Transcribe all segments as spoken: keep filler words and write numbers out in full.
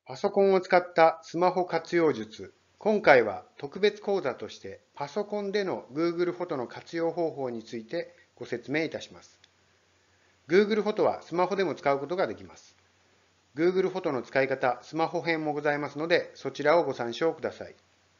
パソコンを使ったスマホ活用術。今回は特別講座としてパソコンでの Google フォトの活用方法についてご説明いたします。Google フォトはスマホでも使うことができます。Google フォトの使い方、スマホ編もございますので、そちらをご参照ください。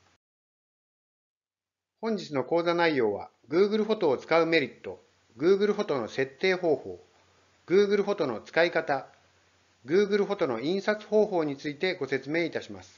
本日の講座内容は Google フォトを使うメリット、Google フォトの設定方法、Google フォトの使い方、Google フォトの印刷方法についてご説明いたします。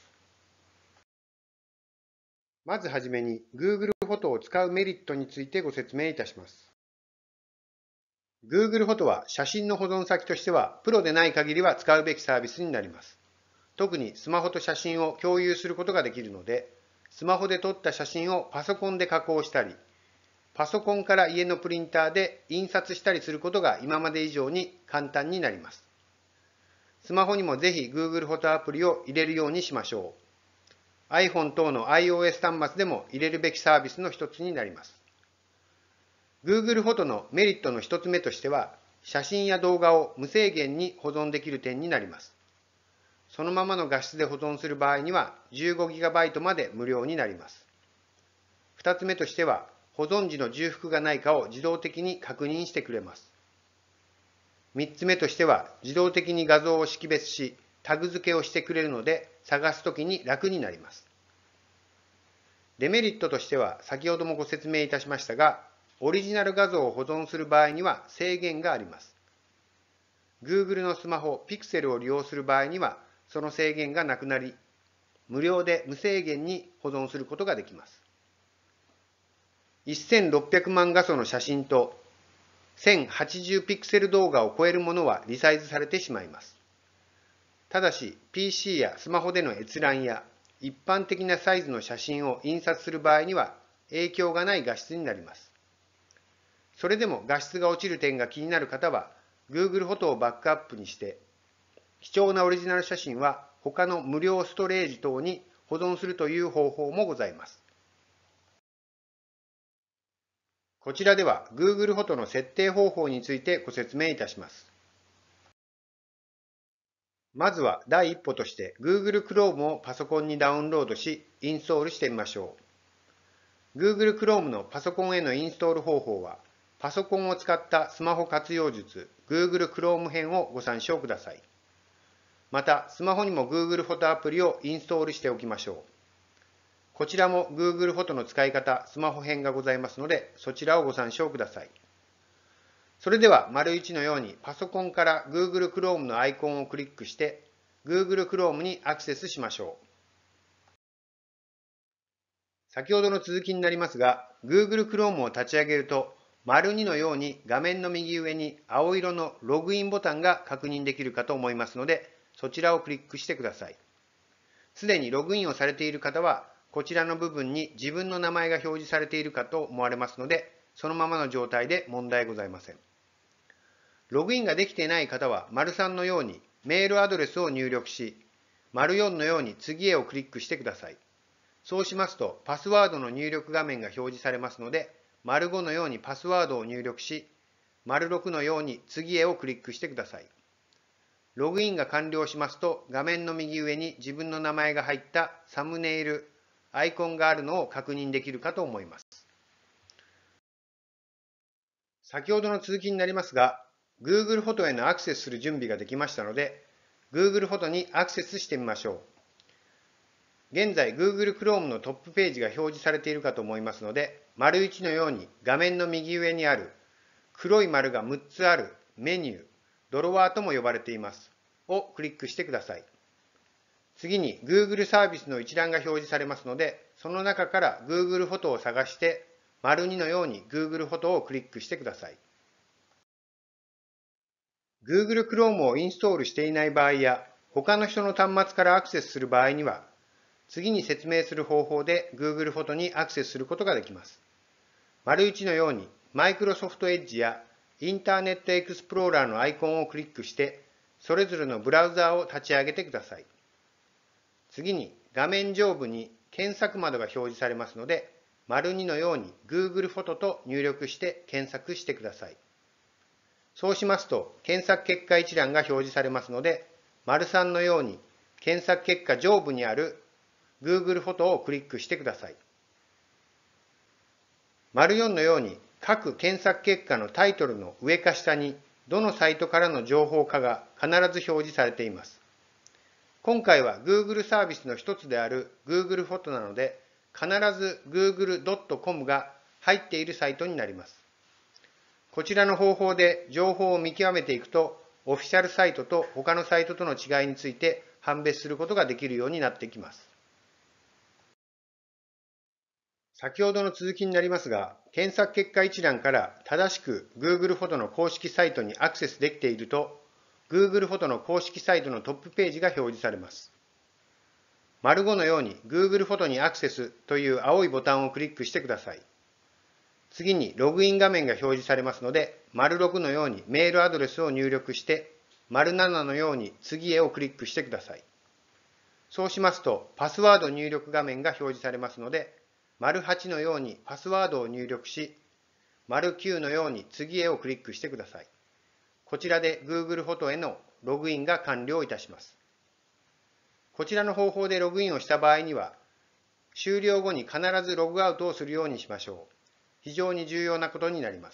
まずはじめに Google フォトを使うメリットについてご説明いたします。Google フォトは写真の保存先としてはプロでない限りは使うべきサービスになります。特にスマホと写真を共有することができるので、スマホで撮った写真をパソコンで加工したり、パソコンから家のプリンターで印刷したりすることが今まで以上に簡単になります。スマホにもぜひ Google フォトアプリを入れるようにしましょう。iPhone 等の iOS 端末でも入れるべきサービスの一つになります。Google フォトのメリットの一つ目としては、写真や動画を無制限に保存できる点になります。そのままの画質で保存する場合には じゅうごギガバイト まで無料になります。二つ目としては、保存時の重複がないかを自動的に確認してくれます。三つ目としては、自動的に画像を識別し、タグ付けをしてくれるので、探すときに楽になります。デメリットとしては、先ほどもご説明いたしましたが、オリジナル画像を保存する場合には制限があります。Google のスマホ Pixel を利用する場合には、その制限がなくなり、無料で無制限に保存することができます。せんろっぴゃくまん画素の写真とせんはちじゅうピクセル動画を超えるものはリサイズされてしまいます。ただし、ピーシー やスマホでの閲覧や一般的なサイズの写真を印刷する場合には影響がない画質になります。それでも画質が落ちる点が気になる方は、Google フォトをバックアップにして、貴重なオリジナル写真は他の無料ストレージ等に保存するという方法もございます。こちらでは Google フォトの設定方法についてご説明いたします。まずは第一歩として Google Chrome をパソコンにダウンロードし、インストールしてみましょう。Google Chrome のパソコンへのインストール方法は、パソコンを使ったスマホ活用術 Google Chrome 編をご参照ください。また、スマホにも Google フォトアプリをインストールしておきましょう。こちらも Google フォトの使い方、スマホ編がございますので、そちらをご参照ください。それでは、丸いちのようにパソコンから Google Chrome のアイコンをクリックして、Google Chrome にアクセスしましょう。先ほどの続きになりますが、Google Chrome を立ち上げると、丸にのように画面の右上に青色のログインボタンが確認できるかと思いますので、そちらをクリックしてください。すでにログインをされている方は、こちらの部分に自分の名前が表示されているかと思われますので、そのままの状態で問題ございません。ログインができていない方は、丸さんのようにメールアドレスを入力し、丸よんのように次へをクリックしてください。そうしますと、パスワードの入力画面が表示されますので、丸ごのようにパスワードを入力し、丸ろくのように次へをクリックしてください。ログインが完了しますと、画面の右上に自分の名前が入ったサムネイル、アイコンがあるのを確認できるかと思います。先ほどの続きになりますが、Google フォトへのアクセスする準備ができましたので、Google フォトにアクセスしてみましょう。現在、Google Chrome のトップページが表示されているかと思いますので、丸いちのように画面の右上にある黒い丸がむっつあるメニュー、ドロワーとも呼ばれています、をクリックしてください。次に Google サービスの一覧が表示されますので、その中から Google フォトを探して、丸にのように Google フォトをクリックしてください。Google Chrome をインストールしていない場合や、他の人の端末からアクセスする場合には、次に説明する方法で Google フォトにアクセスすることができます。丸いちのように Microsoft Edge やインターネットエクスプローラーのアイコンをクリックして、それぞれのブラウザーを立ち上げてください。次に画面上部に検索窓が表示されますので、丸にのように Google フォトと入力して検索してください。そうしますと、検索結果一覧が表示されますので、丸さんのように検索結果上部にある Google フォトをクリックしてください。丸よんのように各検索結果のタイトルの上か下にどのサイトからの情報かが必ず表示されています。今回は Google サービスの一つである Google フォトなので、必ず グーグルドットコム が入っているサイトになります。こちらの方法で情報を見極めていくと、オフィシャルサイトと他のサイトとの違いについて判別することができるようになってきます。先ほどの続きになりますが、検索結果一覧から正しく Google フォトの公式サイトにアクセスできていると、Google フォトの公式サイトのトップページが表示されます。丸ごのように Google フォトにアクセスという青いボタンをクリックしてください。次にログイン画面が表示されますので、丸ろくのようにメールアドレスを入力して、丸ななのように次へをクリックしてください。そうしますと、パスワード入力画面が表示されますので、丸はちのようにパスワードを入力し、丸きゅうのように次へをクリックしてください。こちらで Google フォトへのログインが完了いたします。こちらの方法でログインをした場合には、終了後に必ずログアウトをするようにしましょう。非常に重要なことになります。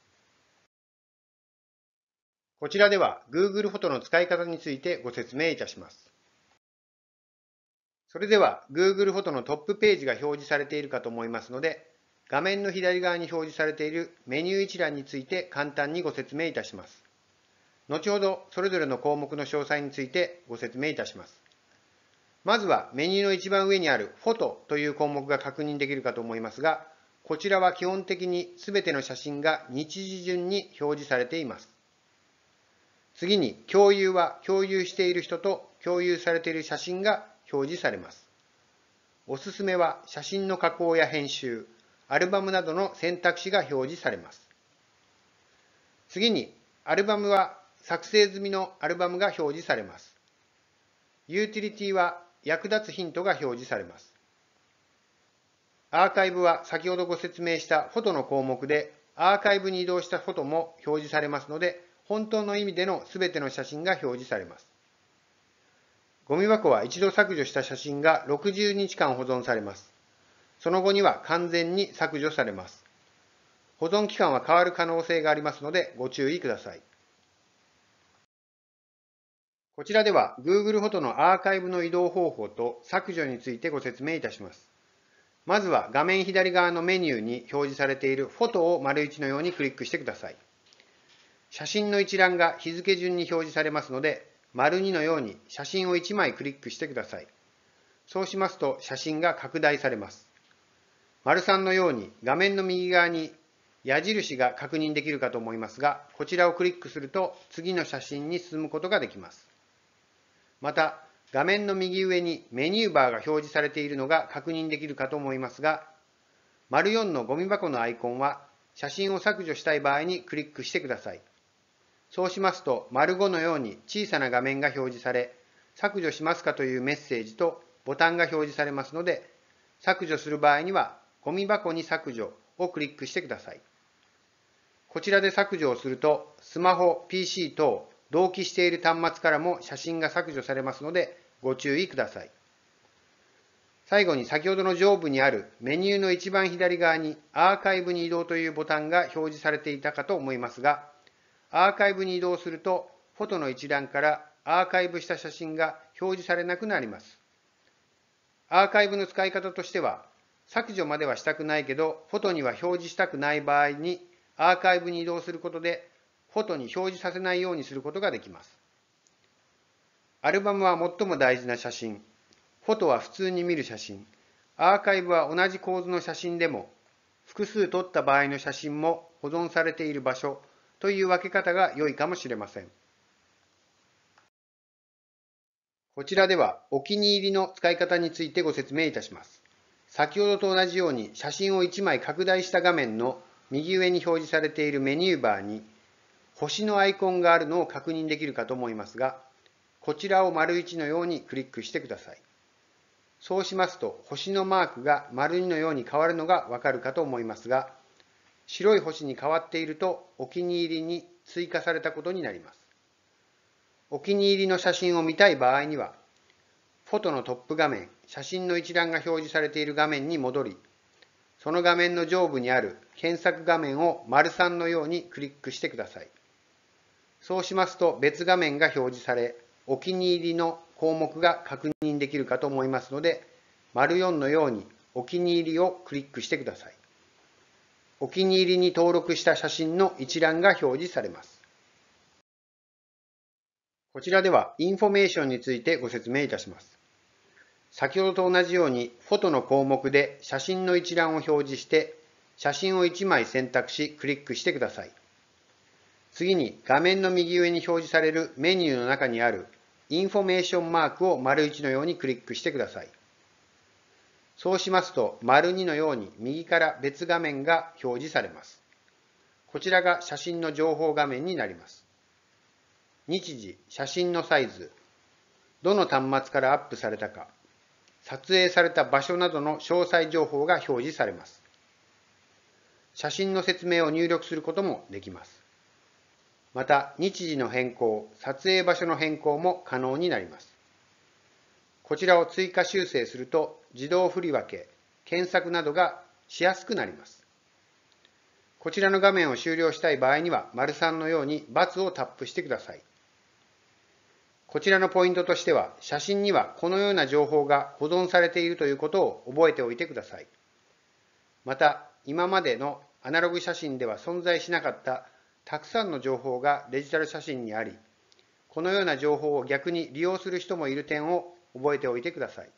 こちらでは Google フォトの使い方についてご説明いたします。それでは Google フォトのトップページが表示されているかと思いますので、画面の左側に表示されているメニュー一覧について簡単にご説明いたします。後ほどそれぞれの項目の詳細についてご説明いたします。まずはメニューの一番上にあるフォトという項目が確認できるかと思いますが、こちらは基本的にすべての写真が日時順に表示されています。次に共有は共有している人と共有されている写真が表示されます。おすすめは写真の加工や編集、アルバムなどの選択肢が表示されます。次にアルバムは作成済みのアルバムが表示されます。ユーティリティは役立つヒントが表示されます。アーカイブは先ほどご説明したフォトの項目で、アーカイブに移動したフォトも表示されますので、本当の意味でのすべての写真が表示されます。ゴミ箱は一度削除した写真がろくじゅうにちかん保存されます。その後には完全に削除されます。保存期間は変わる可能性がありますのでご注意ください。こちらでは Google フォトのアーカイブの移動方法と削除についてご説明いたします。まずは画面左側のメニューに表示されているフォトを丸いちのようにクリックしてください。写真の一覧が日付順に表示されますので、丸にのように写真をいちまいクリックしてください。そうしますと写真が拡大されます。丸さんのように画面の右側に矢印が確認できるかと思いますが、こちらをクリックすると次の写真に進むことができます。また、画面の右上にメニューバーが表示されているのが確認できるかと思いますが、丸よんのゴミ箱のアイコンは写真を削除したい場合にクリックしてください。そうしますと、丸ごのように小さな画面が表示され、削除しますかというメッセージとボタンが表示されますので、削除する場合には、ゴミ箱に削除をクリックしてください。こちらで削除をすると、スマホ、ピーシー 等、同期している端末からも写真が削除されますので、ご注意ください。最後に先ほどの上部にあるメニューの一番左側にアーカイブに移動というボタンが表示されていたかと思いますが、アーカイブに移動すると、フォトの一覧からアーカイブした写真が表示されなくなります。アーカイブの使い方としては、削除まではしたくないけど、フォトには表示したくない場合に、アーカイブに移動することで、フォトに表示させないようにすることができます。アルバムは最も大事な写真、フォトは普通に見る写真、アーカイブは同じ構図の写真でも、複数撮った場合の写真も保存されている場所という分け方が良いかもしれません。こちらではお気に入りの使い方についてご説明いたします。先ほどと同じように写真をいちまい拡大した画面の右上に表示されているメニューバーに星のアイコンがあるのを確認できるかと思いますが、こちらを丸いちのようにクリックしてください。そうしますと星のマークが丸にのように変わるのがわかるかと思いますが、白い星に変わっているとお気に入りに追加されたことになります。お気に入りの写真を見たい場合には、 フォトのトップ画面、写真の一覧が表示されている画面に戻り、その画面の上部にある検索画面を丸さんのようにクリックしてください。そうしますと別画面が表示され、お気に入りの項目が確認できるかと思いますので、丸よんのようにお気に入りをクリックしてください。お気に入りに登録した写真の一覧が表示されます。こちらではインフォメーションについてご説明いたします。先ほどと同じようにフォトの項目で写真の一覧を表示して、写真をいちまい選択しクリックしてください。次に画面の右上に表示されるメニューの中にあるインフォメーションマークを丸いちのようにクリックしてください。そうしますと丸にのように右から別画面が表示されます。こちらが写真の情報画面になります。日時、写真のサイズ、どの端末からアップされたか、撮影された場所などの詳細情報が表示されます。写真の説明を入力することもできます。また、日時の変更、撮影場所の変更も可能になります。こちらを追加修正すると、自動振り分け、検索などがしやすくなります。こちらの画面を終了したい場合には、丸さんのように×をタップしてください。こちらのポイントとしては、写真にはこのような情報が保存されているということを覚えておいてください。また、今までのアナログ写真では存在しなかったたくさんの情報がデジタル写真にあり、このような情報を逆に利用する人もいる点を覚えておいてください。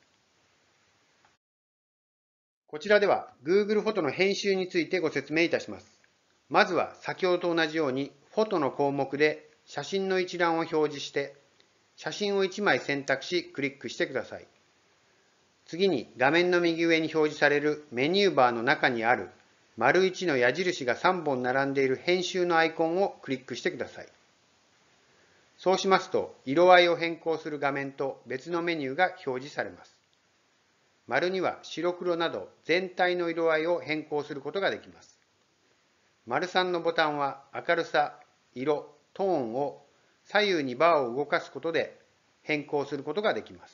こちらでは Google フォトの編集についてご説明いたします。まずは先ほどと同じように、フォトの項目で写真の一覧を表示して、写真をいちまい選択しクリックしてください。次に画面の右上に表示されるメニューバーの中にある丸いちの矢印がさんぼん並んでいる編集のアイコンをクリックしてください。そうしますと、色合いを変更する画面と別のメニューが表示されます。丸には白黒など全体の色合いを変更することができます。丸さんのボタンは明るさ、色、トーンを左右にバーを動かすことで変更することができます。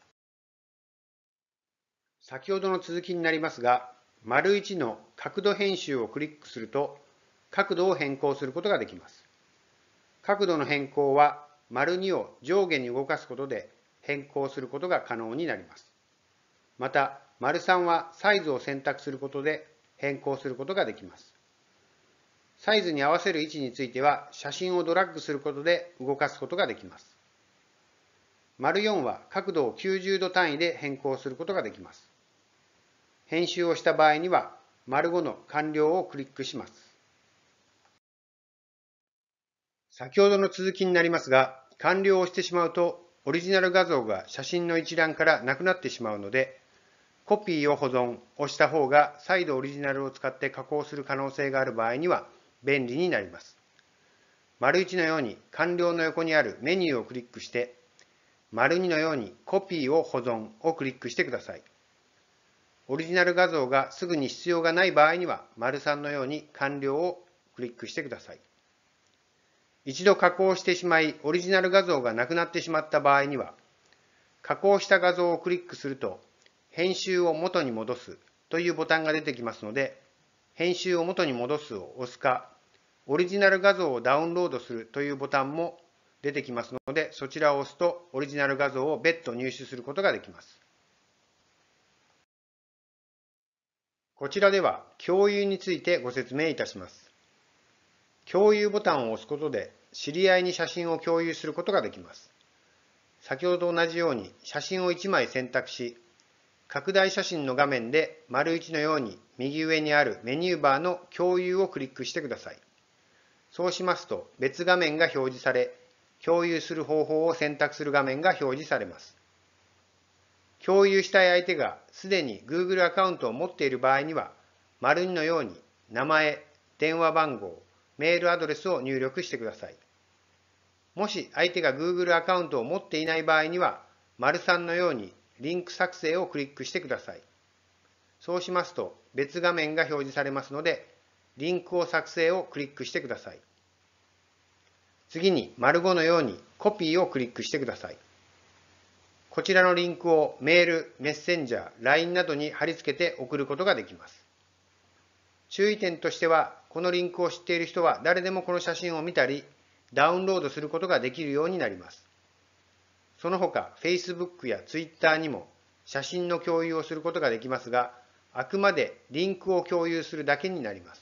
先ほどの続きになりますが、丸いちの角度編集をクリックすると、角度を変更することができます。角度の変更は、丸にを上下に動かすことで変更することが可能になります。また、丸さんはサイズを選択することで変更することができます。サイズに合わせる位置については、写真をドラッグすることで動かすことができます。丸よんは角度をきゅうじゅうど単位で変更することができます。編集をした場合には、丸ごの完了をクリックします。先ほどの続きになりますが、完了をしてしまうと、オリジナル画像が写真の一覧からなくなってしまうので、コピーを保存をした方が再度オリジナルを使って加工する可能性がある場合には便利になります。丸いちのように完了の横にあるメニューをクリックして、丸にのようにコピーを保存をクリックしてください。オリジナル画像がすぐに必要がない場合には、丸さんのように完了をクリックしてください。一度加工してしまい、オリジナル画像がなくなってしまった場合には、加工した画像をクリックすると、編集を元に戻すというボタンが出てきますので、編集を元に戻すを押すか、オリジナル画像をダウンロードするというボタンも出てきますので、そちらを押すとオリジナル画像を別途入手することができます。こちらでは共有についてご説明いたします。共有ボタンを押すことで知り合いに写真を共有することができます。先ほどと同じように写真をいちまい選択し、拡大写真の画面で丸いちのように右上にあるメニューバーの共有をクリックしてください。そうしますと別画面が表示され、共有する方法を選択する画面が表示されます。共有したい相手がすでに Google アカウントを持っている場合には、丸にのように名前、電話番号、メールアドレスを入力してください。もし相手が Google アカウントを持っていない場合には、丸さんのようにリンク作成をクリックしてください。そうしますと別画面が表示されますので、リンクを作成をクリックしてください。次に丸ごのようにコピーをクリックしてください。 こちらのリンクをメール、メッセンジャー、ライン などに貼り付けて送ることができます。注意点としては、このリンクを知っている人は誰でもこの写真を見たり、ダウンロードすることができるようになります。その他、Facebook や Twitter にも写真の共有をすることができますが、あくまでリンクを共有するだけになります。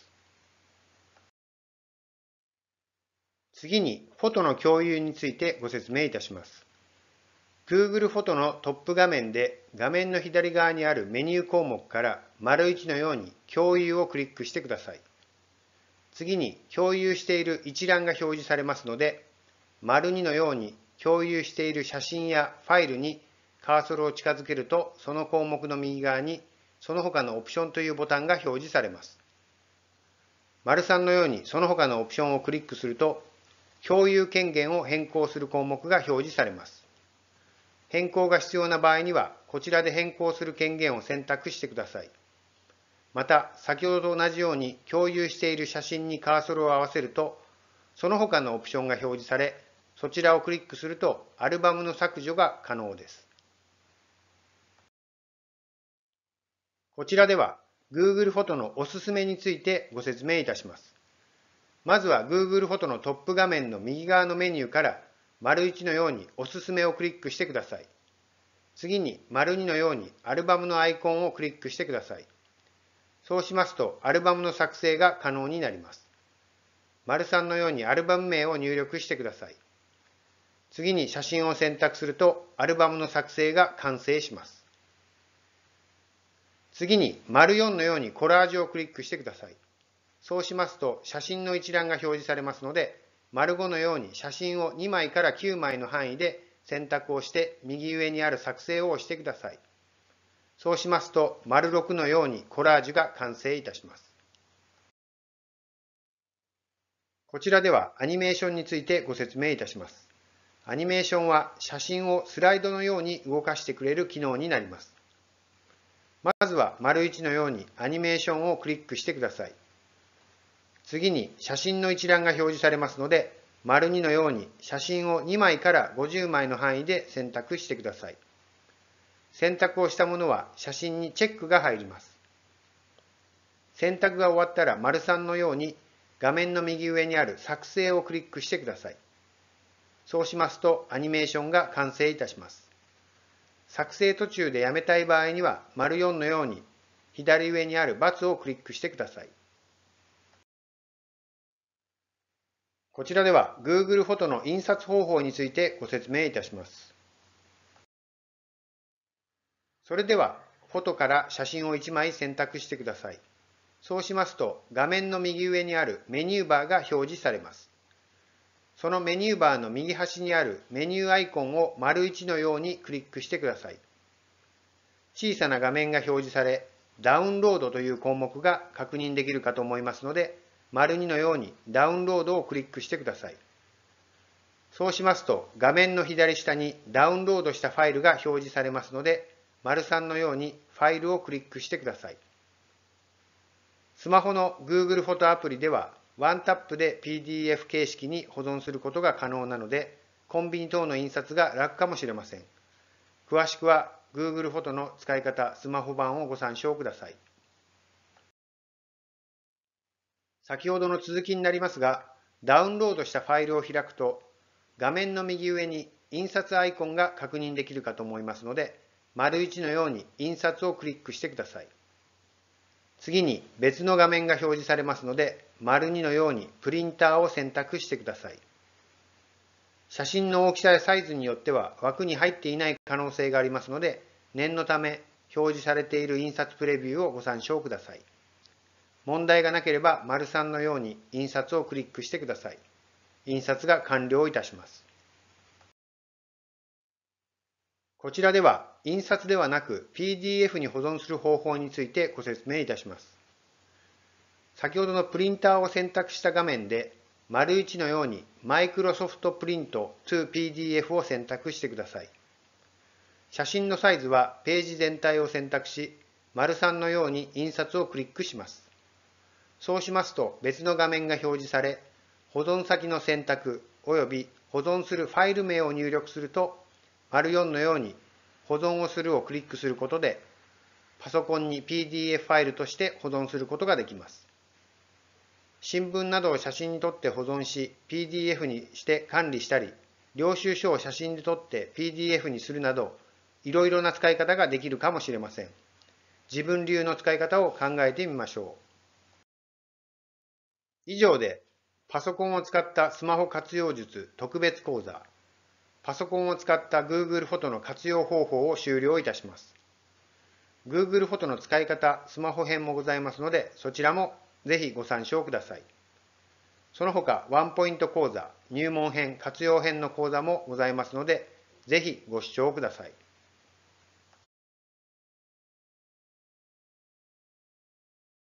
次に、フォトの共有についてご説明いたします。Google フォトのトップ画面で画面の左側にあるメニュー項目から丸いちのように共有をクリックしてください。次に共有している一覧が表示されますので、丸にのように共有している写真やファイルにカーソルを近づけると、その項目の右側にその他のオプションというボタンが表示されます。丸さんのようにその他のオプションをクリックすると、共有権限を変更する項目が表示されます。変更が必要な場合には、こちらで変更する権限を選択してください。また、先ほどと同じように共有している写真にカーソルを合わせると、その他のオプションが表示され、そちらをクリックすると、アルバムの削除が可能です。こちらでは、Google フォトのおすすめについてご説明いたします。まずは Google フォトのトップ画面の右側のメニューから、丸いちのようにおすすめをクリックしてください。次に丸にのようにアルバムのアイコンをクリックしてください。そうしますとアルバムの作成が可能になります。丸さんのようにアルバム名を入力してください。次に写真を選択するとアルバムの作成が完成します。次に丸よんのようにコラージュをクリックしてください。そうしますと写真の一覧が表示されますので、丸ごのように写真をにまいからきゅうまいの範囲で選択をして右上にある作成を押してください。そうしますと丸ろくのようにコラージュが完成いたします。こちらではアニメーションについてご説明いたします。アニメーションは写真をスライドのように動かしてくれる機能になります。まずは丸いちのようにアニメーションをクリックしてください。次に写真の一覧が表示されますので、丸にのように写真をにまいからごじゅうまいの範囲で選択してください。選択をしたものは写真にチェックが入ります。選択が終わったら丸さんのように画面の右上にある作成をクリックしてください。そうしますとアニメーションが完成いたします。作成途中でやめたい場合には丸よんのように左上にある×をクリックしてください。こちらでは Google フォトの印刷方法についてご説明いたします。それでは、フォトから写真をいちまい選択してください。そうしますと、画面の右上にあるメニューバーが表示されます。そのメニューバーの右端にあるメニューアイコンを丸いちのようにクリックしてください。小さな画面が表示され、ダウンロードという項目が確認できるかと思いますので、丸にのようにダウンロードをクリックしてください。そうしますと画面の左下にダウンロードしたファイルが表示されますので、丸さんのようにファイルをクリックしてください。スマホの Google フォトアプリではワンタップで ピーディーエフ 形式に保存することが可能なので、コンビニ等の印刷が楽かもしれません。詳しくは Google フォトの使い方スマホ版をご参照ください。先ほどの続きになりますが、ダウンロードしたファイルを開くと、画面の右上に印刷アイコンが確認できるかと思いますので、丸いちのように印刷をクリックしてください。次に別の画面が表示されますので、丸にのようにプリンターを選択してください。写真の大きさやサイズによっては枠に入っていない可能性がありますので、念のため表示されている印刷プレビューをご参照ください。問題がなければ丸さんのように印刷をクリックしてください。印刷が完了いたします。こちらでは印刷ではなく ピーディーエフ に保存する方法についてご説明いたします。先ほどのプリンターを選択した画面で丸いちのように Microsoft Print to ピーディーエフ を選択してください。写真のサイズはページ全体を選択し、丸さんのように印刷をクリックします。そうしますと別の画面が表示され、保存先の選択および保存するファイル名を入力すると、丸よんのように保存をするをクリックすることで、パソコンに ピーディーエフ ファイルとして保存することができます。新聞などを写真に撮って保存し、ピーディーエフ にして管理したり、領収書を写真で撮って ピーディーエフ にするなど、いろいろな使い方ができるかもしれません。自分流の使い方を考えてみましょう。以上で、パソコンを使ったスマホ活用術特別講座、パソコンを使った Google フォトの活用方法を終了いたします。Google フォトの使い方、スマホ編もございますので、そちらもぜひご参照ください。その他、ワンポイント講座、入門編、活用編の講座もございますので、ぜひご視聴ください。